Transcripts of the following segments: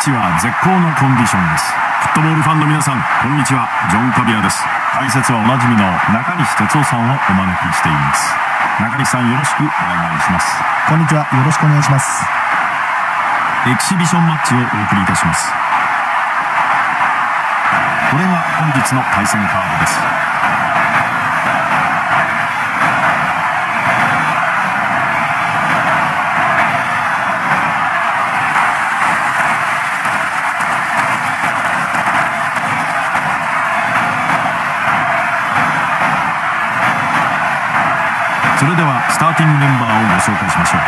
チは絶好のコンディションです。フットボールファンの皆さん、こんにちは。ジョン・カビラです。解説はおなじみの中西哲夫さんをお招きしています。中西さん、よろしくお願いします。 こんにちは、よろしくお願いします。 エキシビションマッチをお送りいたします。これが本日の対戦カードです。それではスターティングメンバーをご紹介しましょう。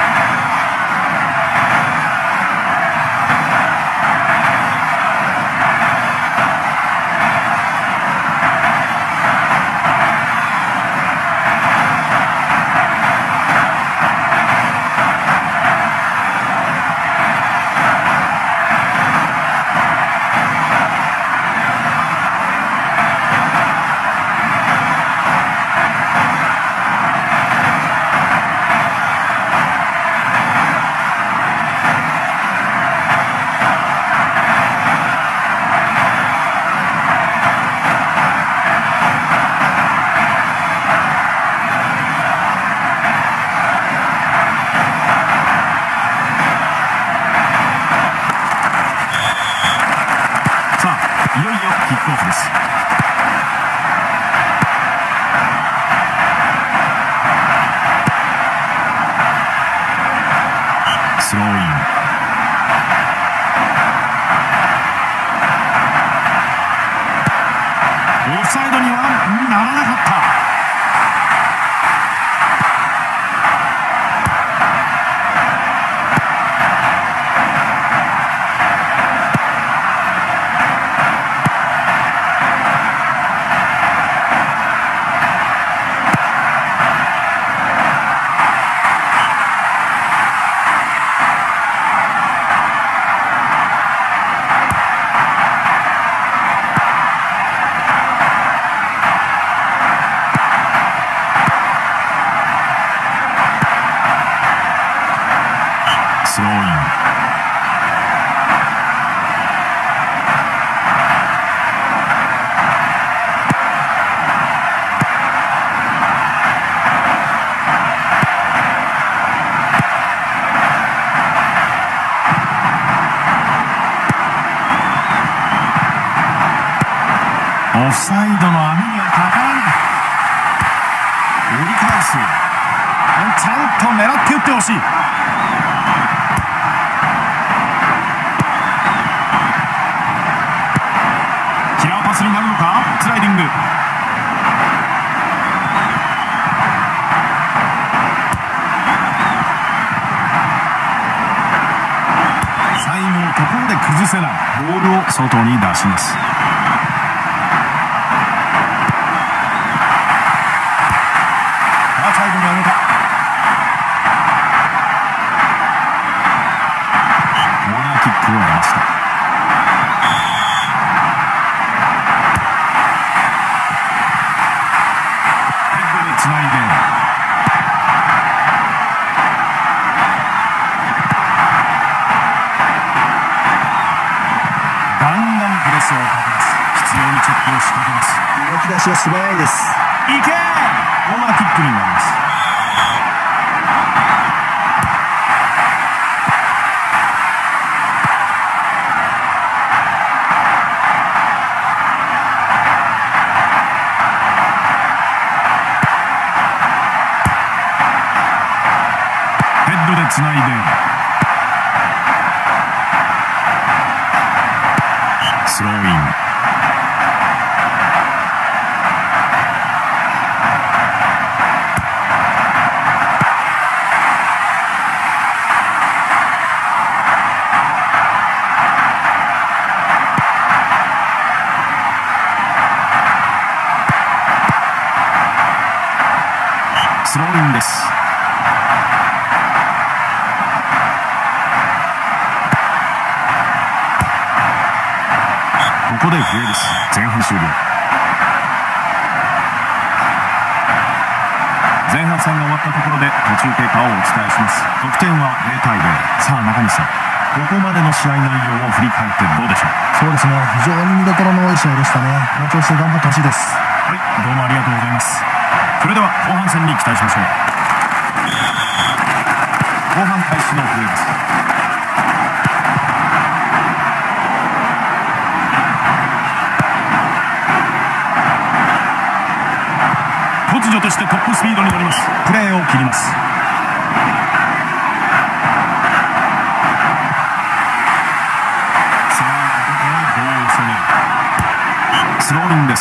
いよいよキックオフです。スローイン。オフサイドにはならなかった。スローイン。オフサイドの網にはかからない。折り返す。ちゃんと狙って打ってほしい。キラーパスになるのか。スライディング。最後のところで崩せない。ボールを外に出します。最後に上げた。コーナーキックを得ました。ヘッドでつないでガンガンプレスをかけます。必要にチェックを仕掛けます。 動き出しが素早いです。 いけー。コーナーキックになります。ヘッドでつないでスローイン。スローインです。ここで笛です。前半終了。前半戦が終わったところで途中経過をお伝えします。得点は0対0。さあ中西さん、 ここまでの試合内容を振り返ってどうでしょう。 そうですね、非常に見どころの多い試合でしたね。もう調子で頑張ってほしいです。 はい、どうもありがとうございます。それでは後半戦に期待しましょう。後半開始の笛です。突如としてトップスピードに乗ります。プレーを切ります。さあここからボールを攻める。スローインです。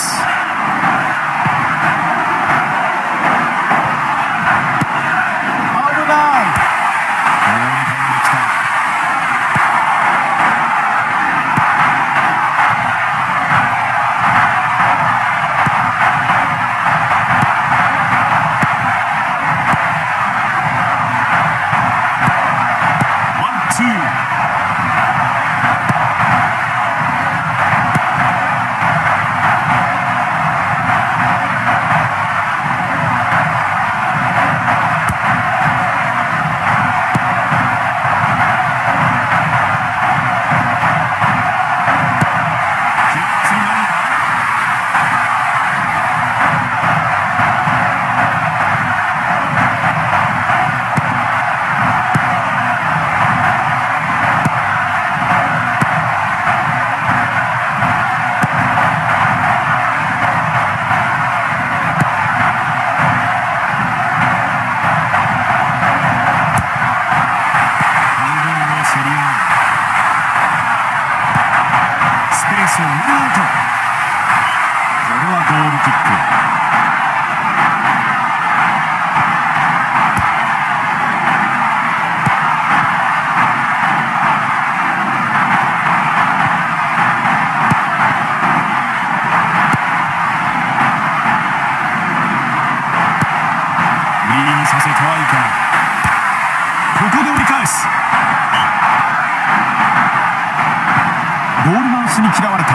ゴールマウスに嫌われた。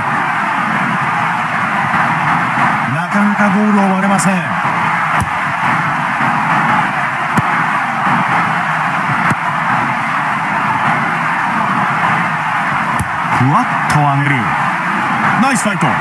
なかなかゴールを割れません。ふわっと上げる。ナイスファイト。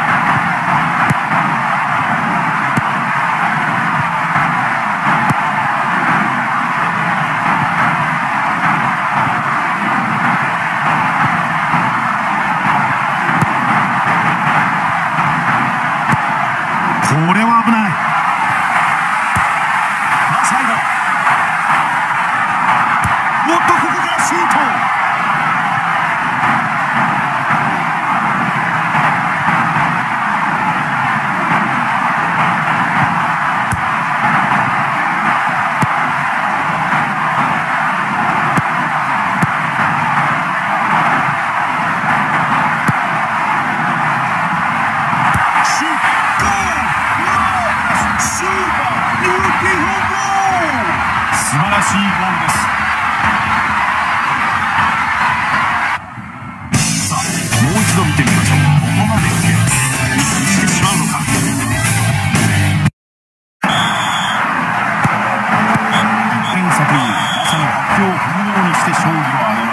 これは危ない。サイド。おっと、ここからシュート。素晴らしいゴールです。さあ、もう一度見てみましょう。ここまで来てミスしてしまうのか。1点差というまさに発表を踏むようにして勝利を挙げま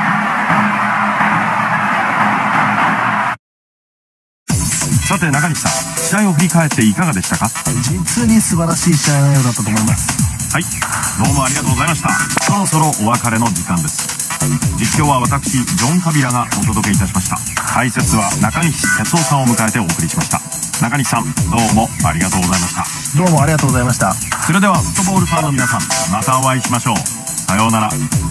した。さて中西さん、試合を振り返っていかがでしたか。 実に素晴らしい試合内容だったと思います。 はい、どうもありがとうございました。そろそろお別れの時間です。実況は私ジョン・カビラがお届けいたしました。解説は中西哲夫さんを迎えてお送りしました。中西さん、どうもありがとうございました。 どうもありがとうございました。 それではフットボールファンの皆さん、またお会いしましょう。さようなら。